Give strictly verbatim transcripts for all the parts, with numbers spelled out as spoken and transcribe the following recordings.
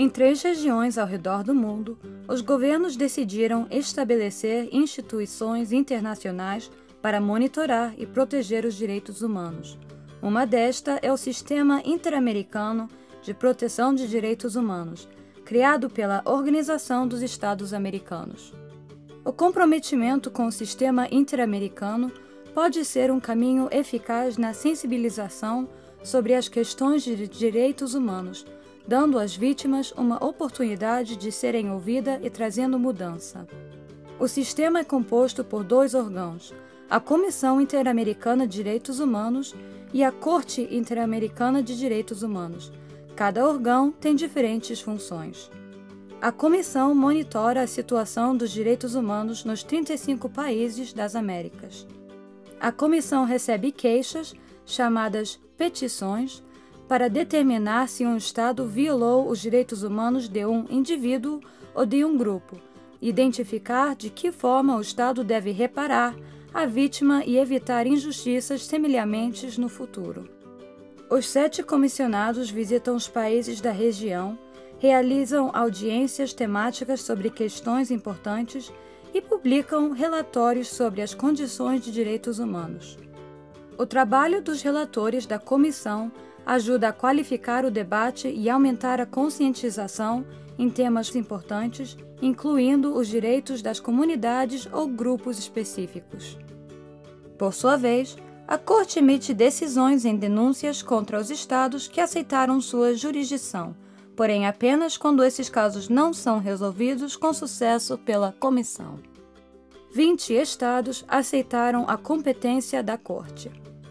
Em três regiões ao redor do mundo, os governos decidiram estabelecer instituições internacionais para monitorar e proteger os direitos humanos. Uma destas é o Sistema Interamericano de Proteção de Direitos Humanos, criado pela Organização dos Estados Americanos. O comprometimento com o sistema interamericano pode ser um caminho eficaz na sensibilização sobre as questões de direitos humanos, dando às vítimas uma oportunidade de serem ouvidas e trazendo mudança. O sistema é composto por dois órgãos, a Comissão Interamericana de Direitos Humanos e a Corte Interamericana de Direitos Humanos. Cada órgão tem diferentes funções. A comissão monitora a situação dos direitos humanos nos trinta e cinco países das Américas. A comissão recebe queixas, chamadas petições, para determinar se um Estado violou os direitos humanos de um indivíduo ou de um grupo, identificar de que forma o Estado deve reparar a vítima e evitar injustiças semelhantes no futuro. Os sete comissionados visitam os países da região, realizam audiências temáticas sobre questões importantes e publicam relatórios sobre as condições de direitos humanos. O trabalho dos relatores da comissão ajuda a qualificar o debate e aumentar a conscientização em temas importantes, incluindo os direitos das comunidades ou grupos específicos. Por sua vez, a Corte emite decisões em denúncias contra os estados que aceitaram sua jurisdição, porém apenas quando esses casos não são resolvidos com sucesso pela comissão. vinte estados aceitaram a competência da Corte.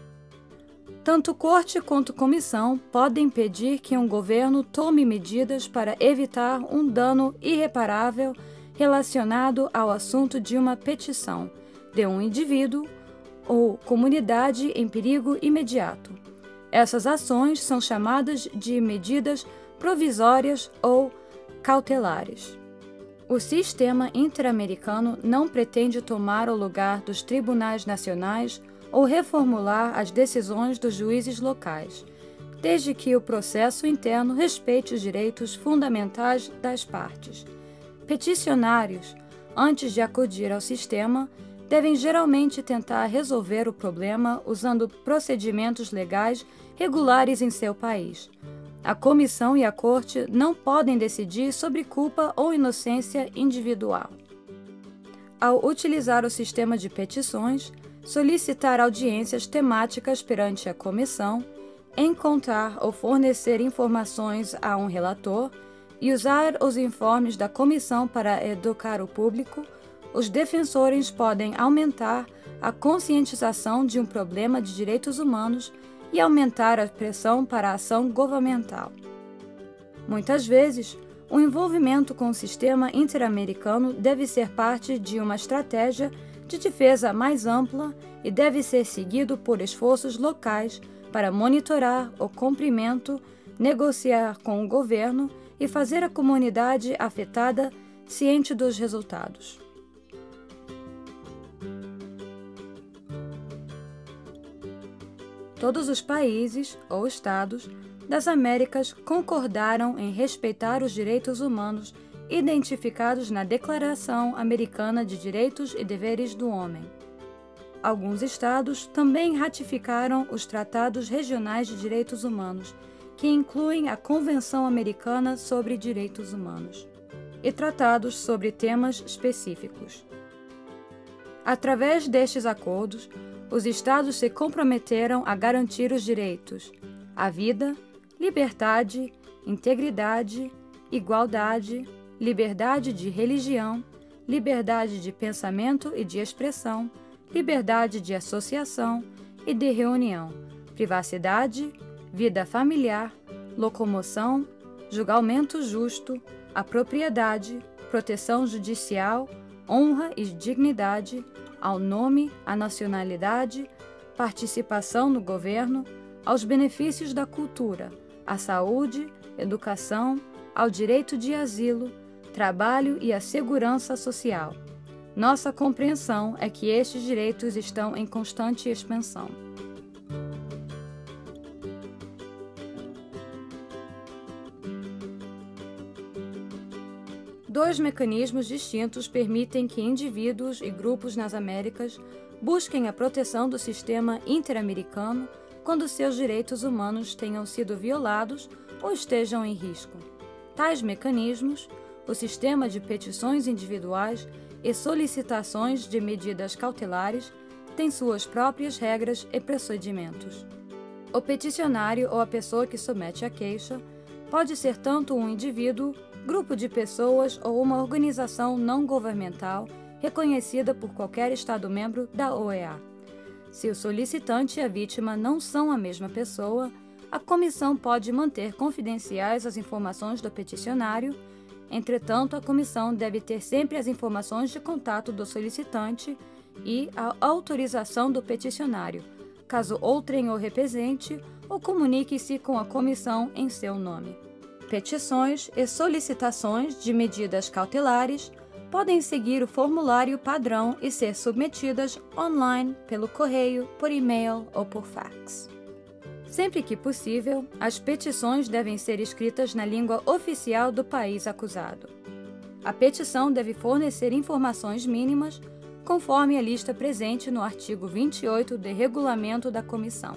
Tanto Corte quanto Comissão podem pedir que um governo tome medidas para evitar um dano irreparável relacionado ao assunto de uma petição de um indivíduo ou comunidade em perigo imediato. Essas ações são chamadas de medidas provisórias ou cautelares. O sistema interamericano não pretende tomar o lugar dos tribunais nacionais ou reformular as decisões dos juízes locais, desde que o processo interno respeite os direitos fundamentais das partes. Peticionários, antes de acudir ao sistema, devem geralmente tentar resolver o problema usando procedimentos legais regulares em seu país. A comissão e a corte não podem decidir sobre culpa ou inocência individual. Ao utilizar o sistema de petições, solicitar audiências temáticas perante a comissão, encontrar ou fornecer informações a um relator e usar os informes da comissão para educar o público, os defensores podem aumentar a conscientização de um problema de direitos humanos e aumentar a pressão para a ação governamental. Muitas vezes, o envolvimento com o sistema interamericano deve ser parte de uma estratégia de defesa mais ampla e deve ser seguido por esforços locais para monitorar o cumprimento, negociar com o governo e fazer a comunidade afetada ciente dos resultados. Todos os países ou estados das Américas concordaram em respeitar os direitos humanos identificados na Declaração Americana de Direitos e Deveres do Homem. Alguns estados também ratificaram os Tratados Regionais de Direitos Humanos, que incluem a Convenção Americana sobre Direitos Humanos, e tratados sobre temas específicos. Através destes acordos, os estados se comprometeram a garantir os direitos à vida, liberdade, integridade, igualdade, liberdade de religião, liberdade de pensamento e de expressão, liberdade de associação e de reunião, privacidade, vida familiar, locomoção, julgamento justo, a propriedade, proteção judicial, honra e dignidade, ao nome, à nacionalidade, participação no governo, aos benefícios da cultura, à saúde, educação, ao direito de asilo, trabalho e à segurança social. Nossa compreensão é que estes direitos estão em constante expansão. Dois mecanismos distintos permitem que indivíduos e grupos nas Américas busquem a proteção do sistema interamericano quando seus direitos humanos tenham sido violados ou estejam em risco. Tais mecanismos, o sistema de petições individuais e solicitações de medidas cautelares, têm suas próprias regras e procedimentos. O peticionário ou a pessoa que submete a queixa pode ser tanto um indivíduo, grupo de pessoas ou uma organização não governamental reconhecida por qualquer Estado-membro da O E A. Se o solicitante e a vítima não são a mesma pessoa, a comissão pode manter confidenciais as informações do peticionário. Entretanto, a comissão deve ter sempre as informações de contato do solicitante e a autorização do peticionário, caso outrem o represente ou comunique-se com a comissão em seu nome. Petições e solicitações de medidas cautelares podem seguir o formulário padrão e ser submetidas online, pelo correio, por e-mail ou por fax. Sempre que possível, as petições devem ser escritas na língua oficial do país acusado. A petição deve fornecer informações mínimas, conforme a lista presente no artigo vinte e oito do Regulamento da Comissão.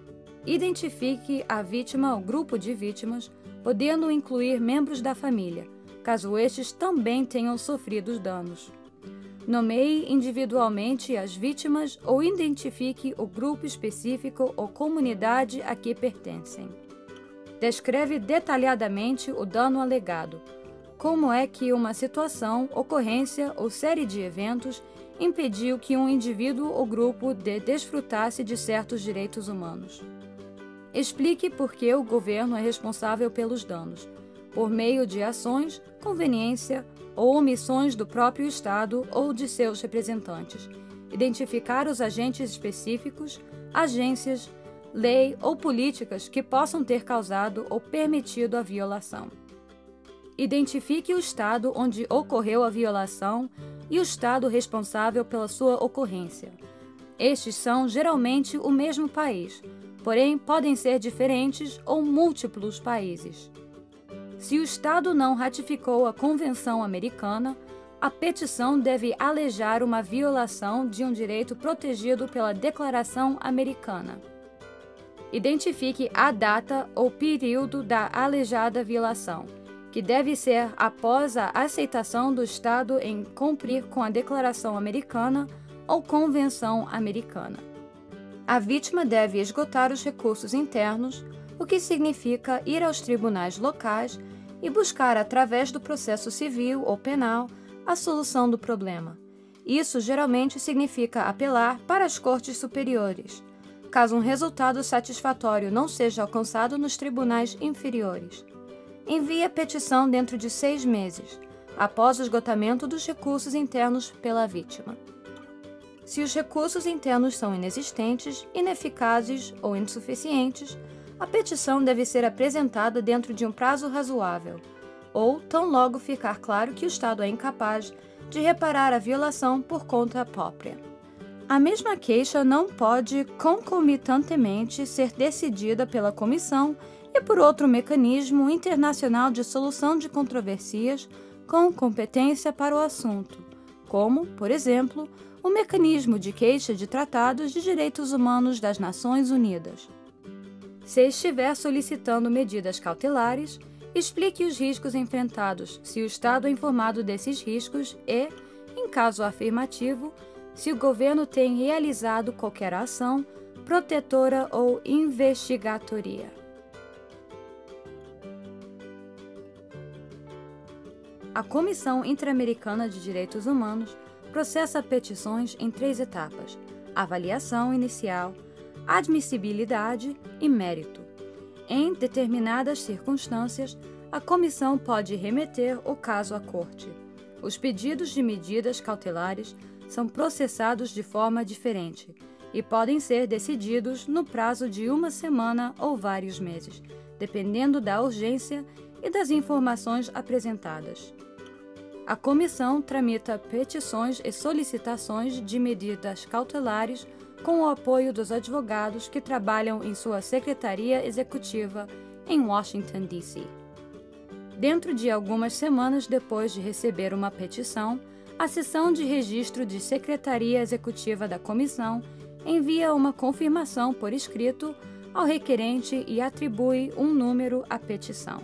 Identifique a vítima ou grupo de vítimas, podendo incluir membros da família, caso estes também tenham sofrido danos. Nomeie individualmente as vítimas ou identifique o grupo específico ou comunidade a que pertencem. Descreve detalhadamente o dano alegado. Como é que uma situação, ocorrência ou série de eventos impediu que um indivíduo ou grupo de desfrutasse de certos direitos humanos. Explique por que o governo é responsável pelos danos, por meio de ações, conveniência ou omissões do próprio Estado ou de seus representantes. Identificar os agentes específicos, agências, lei ou políticas que possam ter causado ou permitido a violação. Identifique o Estado onde ocorreu a violação e o Estado responsável pela sua ocorrência. Estes são geralmente o mesmo país, porém podem ser diferentes ou múltiplos países. Se o Estado não ratificou a Convenção Americana, a petição deve alegar uma violação de um direito protegido pela Declaração Americana. Identifique a data ou período da alejada violação, que deve ser após a aceitação do Estado em cumprir com a Declaração Americana ou Convenção Americana. A vítima deve esgotar os recursos internos, o que significa ir aos tribunais locais e buscar, através do processo civil ou penal, a solução do problema. Isso geralmente significa apelar para as cortes superiores, caso um resultado satisfatório não seja alcançado nos tribunais inferiores. Envie a petição dentro de seis meses, após o esgotamento dos recursos internos pela vítima. Se os recursos internos são inexistentes, ineficazes ou insuficientes, a petição deve ser apresentada dentro de um prazo razoável, ou tão logo ficar claro que o Estado é incapaz de reparar a violação por conta própria. A mesma queixa não pode concomitantemente ser decidida pela Comissão e por outro mecanismo internacional de solução de controvérsias com competência para o assunto, como, por exemplo, o Mecanismo de Queixa de Tratados de Direitos Humanos das Nações Unidas. Se estiver solicitando medidas cautelares, explique os riscos enfrentados, se o Estado é informado desses riscos e, em caso afirmativo, se o governo tem realizado qualquer ação protetora ou investigatoria. A Comissão Interamericana de Direitos Humanos processa petições em três etapas: avaliação inicial, admissibilidade e mérito. Em determinadas circunstâncias, a comissão pode remeter o caso à corte. Os pedidos de medidas cautelares são processados de forma diferente e podem ser decididos no prazo de uma semana ou vários meses, dependendo da urgência e das informações apresentadas. A comissão tramita petições e solicitações de medidas cautelares com o apoio dos advogados que trabalham em sua secretaria executiva em Washington, D C Dentro de algumas semanas depois de receber uma petição, a seção de registro de Secretaria Executiva da Comissão envia uma confirmação por escrito ao requerente e atribui um número à petição.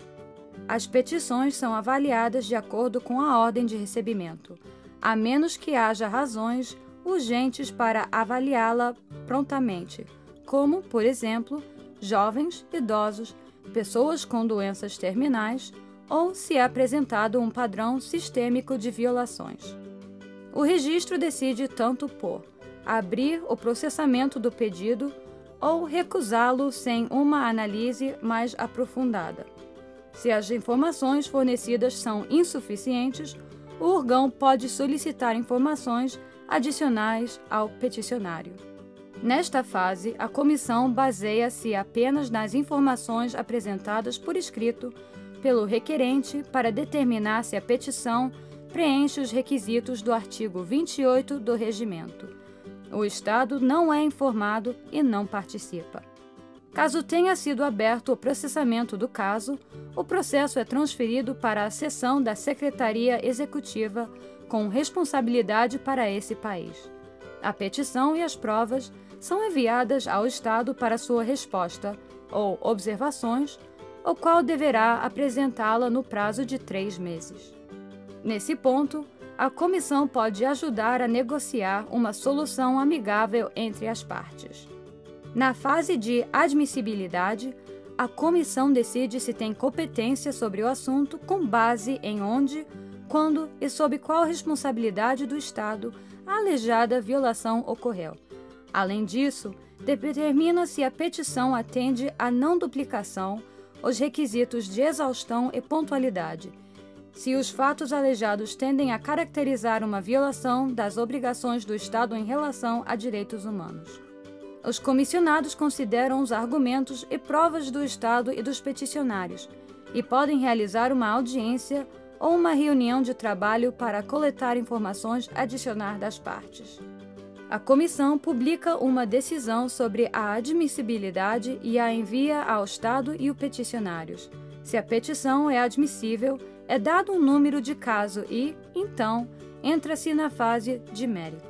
As petições são avaliadas de acordo com a ordem de recebimento, a menos que haja razões urgentes para avaliá-la prontamente, como, por exemplo, jovens, idosos, pessoas com doenças terminais ou se é apresentado um padrão sistêmico de violações. O registro decide tanto por abrir o processamento do pedido ou recusá-lo sem uma análise mais aprofundada. Se as informações fornecidas são insuficientes, o órgão pode solicitar informações adicionais ao peticionário. Nesta fase, a comissão baseia-se apenas nas informações apresentadas por escrito pelo requerente para determinar se a petição preenche os requisitos do artigo vinte e oito do Regimento. O Estado não é informado e não participa. Caso tenha sido aberto o processamento do caso, o processo é transferido para a seção da Secretaria Executiva com responsabilidade para esse país. A petição e as provas são enviadas ao Estado para sua resposta ou observações, o qual deverá apresentá-la no prazo de três meses. Nesse ponto, a comissão pode ajudar a negociar uma solução amigável entre as partes. Na fase de admissibilidade, a comissão decide se tem competência sobre o assunto com base em onde, quando e sob qual responsabilidade do Estado a alejada violação ocorreu. Além disso, determina se a petição atende à não duplicação, os requisitos de exaustão e pontualidade, se os fatos alejados tendem a caracterizar uma violação das obrigações do Estado em relação a direitos humanos. Os comissionados consideram os argumentos e provas do Estado e dos peticionários e podem realizar uma audiência ou uma reunião de trabalho para coletar informações adicionais das partes. A comissão publica uma decisão sobre a admissibilidade e a envia ao Estado e os peticionários. Se a petição é admissível, é dado um número de caso e, então, entra-se na fase de mérito.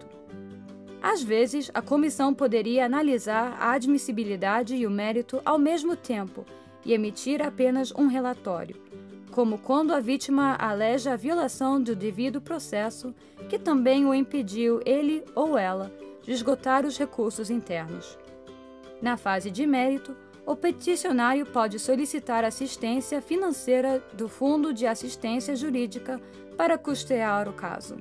Às vezes, a comissão poderia analisar a admissibilidade e o mérito ao mesmo tempo e emitir apenas um relatório, como quando a vítima aleja a violação do devido processo, que também o impediu ele ou ela de esgotar os recursos internos. Na fase de mérito, o peticionário pode solicitar assistência financeira do Fundo de Assistência Jurídica para custear o caso.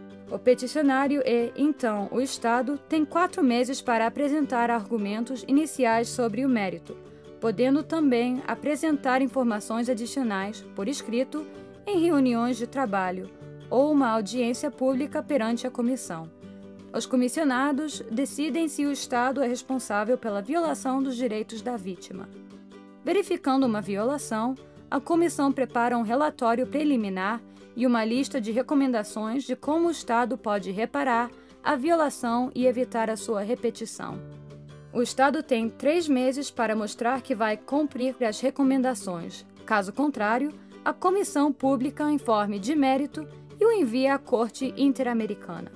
O peticionário e, então, o Estado têm quatro meses para apresentar argumentos iniciais sobre o mérito, podendo também apresentar informações adicionais, por escrito, em reuniões de trabalho ou uma audiência pública perante a comissão. Os comissionados decidem se o Estado é responsável pela violação dos direitos da vítima. Verificando uma violação, a comissão prepara um relatório preliminar e uma lista de recomendações de como o Estado pode reparar a violação e evitar a sua repetição. O Estado tem três meses para mostrar que vai cumprir as recomendações. Caso contrário, a comissão publica informe de mérito e o envia à Corte Interamericana.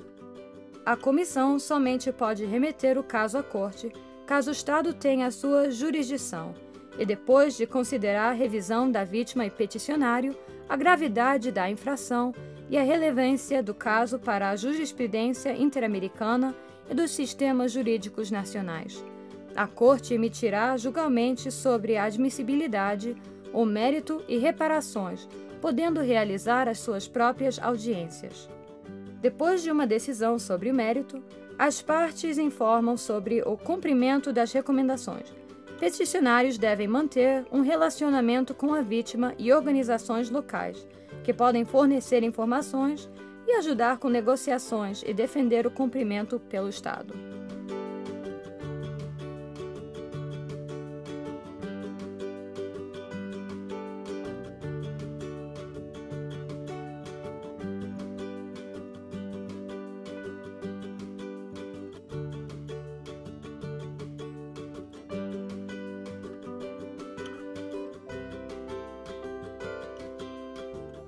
A comissão somente pode remeter o caso à Corte caso o Estado tenha a sua jurisdição e depois de considerar a revisão da vítima e peticionário, a gravidade da infração e a relevância do caso para a jurisprudência interamericana e dos sistemas jurídicos nacionais. A Corte emitirá julgamento sobre a admissibilidade, o mérito e reparações, podendo realizar as suas próprias audiências. Depois de uma decisão sobre o mérito, as partes informam sobre o cumprimento das recomendações. Peticionários devem manter um relacionamento com a vítima e organizações locais, que podem fornecer informações e ajudar com negociações e defender o cumprimento pelo Estado.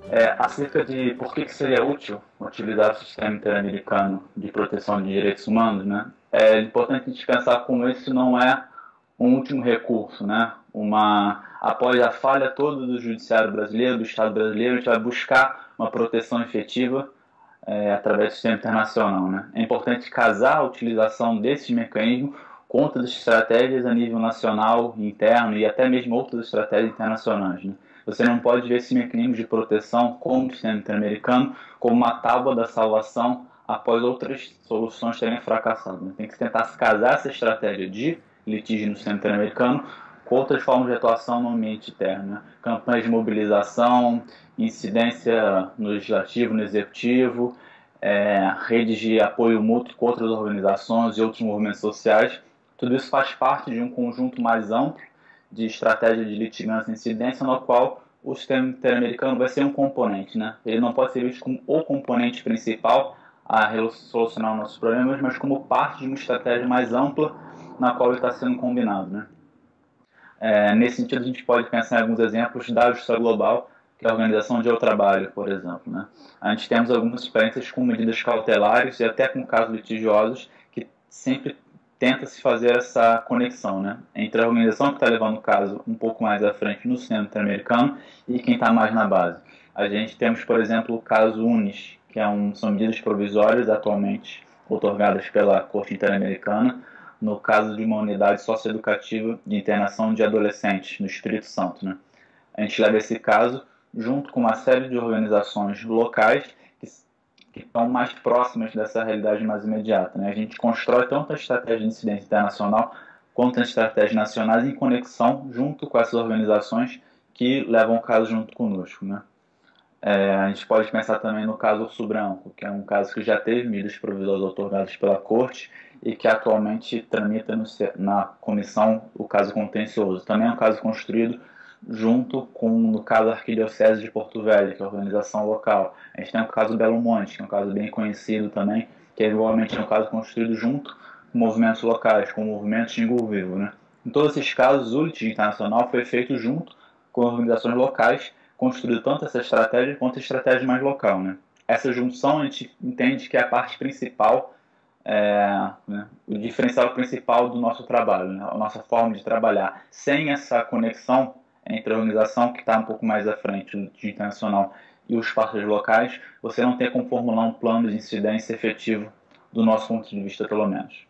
É, acerca de por que, que seria útil utilizar o sistema interamericano de proteção de direitos humanos, né? É importante a gente pensar como esse não é um último recurso, né? Uma, após a falha toda do judiciário brasileiro, do Estado brasileiro, a gente vai buscar uma proteção efetiva é, através do sistema internacional, né? É importante casar a utilização desses mecanismos com outras estratégias a nível nacional, interno e até mesmo outras estratégias internacionais, né? Você não pode ver esse mecanismo de proteção como o sistema interamericano como uma tábua da salvação após outras soluções terem fracassado, né? Tem que tentar se casar essa estratégia de litígio no sistema interamericano com outras formas de atuação no ambiente interno, né? Campanhas de mobilização, incidência no legislativo, no executivo, é, redes de apoio mútuo com outras organizações e outros movimentos sociais. Tudo isso faz parte de um conjunto mais amplo de estratégia de litigância e incidência, no qual o sistema interamericano vai ser um componente, né? Ele não pode ser visto como o componente principal a solucionar nossos problemas, mas como parte de uma estratégia mais ampla na qual ele está sendo combinado, né? É, nesse sentido, a gente pode pensar em alguns exemplos da Justiça Global, que é a Organização de Eu Trabalho, por exemplo, né? A gente temos algumas experiências com medidas cautelares e até com casos litigiosos que sempre tenta-se fazer essa conexão, né, entre a organização que está levando o caso um pouco mais à frente no sistema interamericano e quem está mais na base. A gente temos, por exemplo, o caso UNIS, que é um, são medidas provisórias atualmente otorgadas pela Corte Interamericana, no caso de uma unidade socioeducativa de internação de adolescentes no Espírito Santo, né. A gente leva esse caso junto com uma série de organizações locais que que estão mais próximas dessa realidade mais imediata, né? A gente constrói tanto a estratégia de incidência internacional quanto as estratégias nacionais em conexão junto com essas organizações que levam o caso junto conosco, né? É, a gente pode pensar também no caso Urso Branco, que é um caso que já teve medidas provisórias otorgadas pela Corte e que atualmente tramita no, na comissão o caso contencioso. Também é um caso construído junto com, no caso, a Arquidiocese de Porto Velho, que é a organização local. A gente tem o caso Belo Monte, que é um caso bem conhecido também, que é igualmente um caso construído junto com movimentos locais, com movimentos de Angu Vivo, né? Em todos esses casos, o litígio internacional foi feito junto com organizações locais, construído tanto essa estratégia quanto a estratégia mais local, né? Essa junção a gente entende que é a parte principal, é, né, o diferencial principal do nosso trabalho, né, a nossa forma de trabalhar. Sem essa conexão entre a organização que está um pouco mais à frente do litígio internacional e os parceiros locais, você não tem como formular um plano de incidência efetivo do nosso ponto de vista, pelo menos.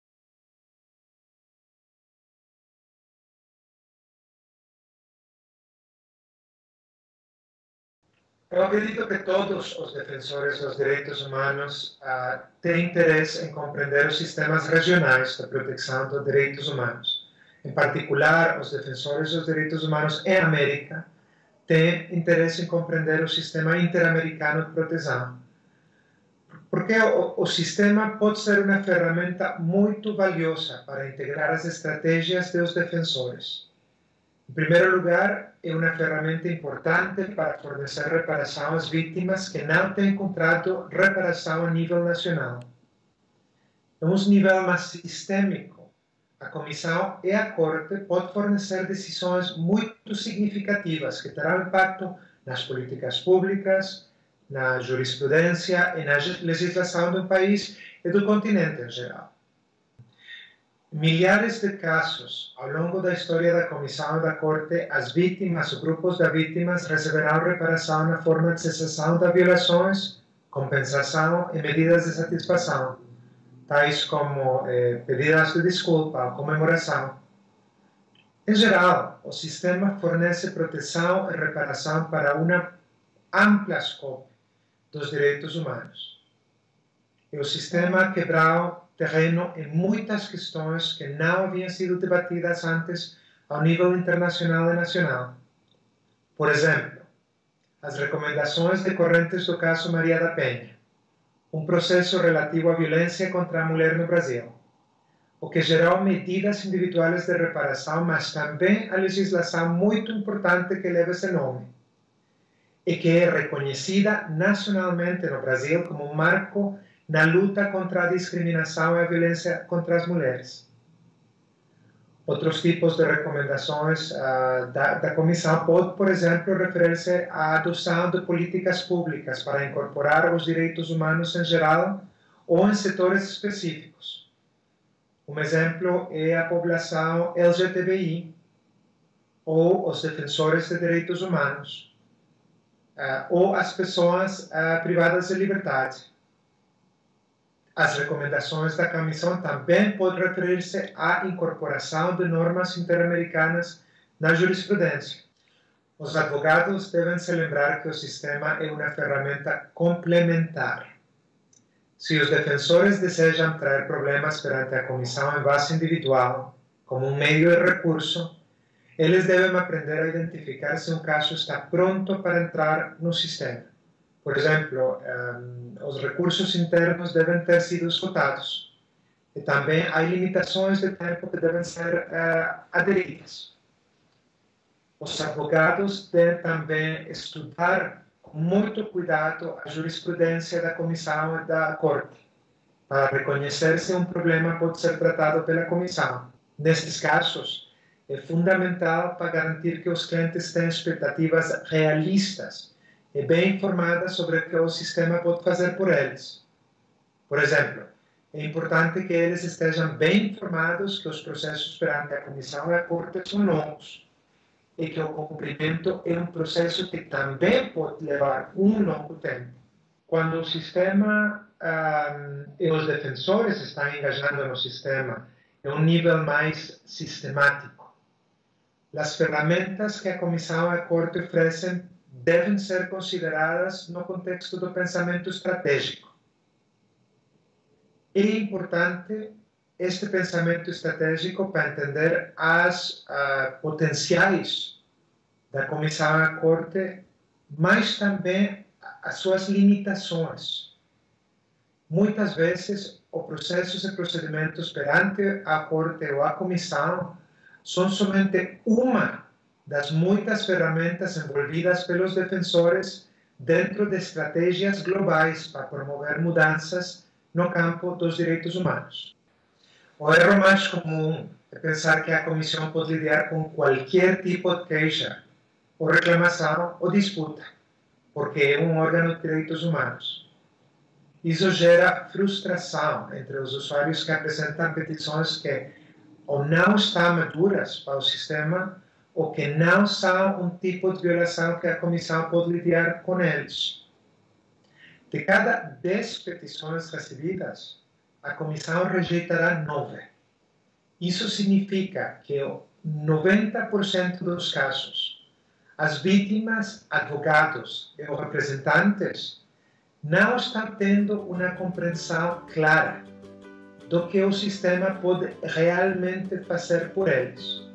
Eu acredito que todos os defensores dos direitos humanos uh, têm interesse em compreender os sistemas regionais de proteção dos direitos humanos. Em particular, os defensores dos direitos humanos em América têm interesse em compreender o sistema interamericano de proteção. Porque o, o sistema pode ser uma ferramenta muito valiosa para integrar as estratégias dos defensores. Em primeiro lugar, é uma ferramenta importante para fornecer reparação às vítimas que não têm encontrado reparação a nível nacional. Em um nível mais sistêmico, a Comissão e a Corte podem fornecer decisões muito significativas que terão impacto nas políticas públicas, na jurisprudência e na legislação do país e do continente em geral. Milhares de casos ao longo da história da Comissão e da Corte, as vítimas ou grupos de vítimas receberão reparação na forma de cessação das violações, compensação e medidas de satisfação, tais como eh, pedidos de desculpa ou comemoração. Em geral, o sistema fornece proteção e reparação para uma ampla escopo dos direitos humanos. E o sistema quebrou terreno em muitas questões que não haviam sido debatidas antes ao nível internacional e nacional. Por exemplo, as recomendações decorrentes do caso Maria da Penha, um processo relativo à violência contra a mulher no Brasil, o que gerou medidas individuais de reparação, mas também a legislação muito importante que leva esse nome, e que é reconhecida nacionalmente no Brasil como um marco na luta contra a discriminação e a violência contra as mulheres. Outros tipos de recomendações uh, da, da comissão pode, por exemplo, referir-se à adoção de políticas públicas para incorporar os direitos humanos em geral ou em setores específicos. Um exemplo é a população L G B T I ou os defensores de direitos humanos uh, ou as pessoas uh, privadas de liberdade. As recomendações da Comissão também podem referir-se à incorporação de normas interamericanas na jurisprudência. Os advogados devem se lembrar que o sistema é uma ferramenta complementar. Se os defensores desejam trazer problemas perante a Comissão em base individual, como um meio de recurso, eles devem aprender a identificar se um caso está pronto para entrar no sistema. Por exemplo, um, os recursos internos devem ter sido esgotados. E também há limitações de tempo que devem ser uh, aderidas. Os advogados devem também estudar com muito cuidado a jurisprudência da Comissão e da Corte, para reconhecer se um problema pode ser tratado pela Comissão. Nestes casos, é fundamental para garantir que os clientes tenham expectativas realistas e bem informadas sobre o que o sistema pode fazer por eles. Por exemplo, é importante que eles estejam bem informados que os processos perante a Comissão e a Corte são longos e que o cumprimento é um processo que também pode levar um longo tempo. Quando o sistema um, e os defensores estão engajando no sistema em um nível mais sistemático, as ferramentas que a Comissão e a Corte oferecem devem ser consideradas no contexto do pensamento estratégico. É importante este pensamento estratégico para entender as uh, potenciais da Comissão e da Corte, mas também as suas limitações. Muitas vezes, os processos e procedimentos perante a Corte ou a Comissão são somente uma das muitas ferramentas envolvidas pelos defensores dentro de estratégias globais para promover mudanças no campo dos direitos humanos. O erro mais comum é pensar que a Comissão pode lidar com qualquer tipo de queixa, ou reclamação ou disputa, porque é um órgão de direitos humanos. Isso gera frustração entre os usuários que apresentam petições que ou não estão maduras para o sistema ou que não são um tipo de violação que a Comissão pode lidar com eles. De cada dez petições recebidas, a Comissão rejeitará nove. Isso significa que noventa por cento dos casos, as vítimas, advogados e os representantes não estão tendo uma compreensão clara do que o sistema pode realmente fazer por eles.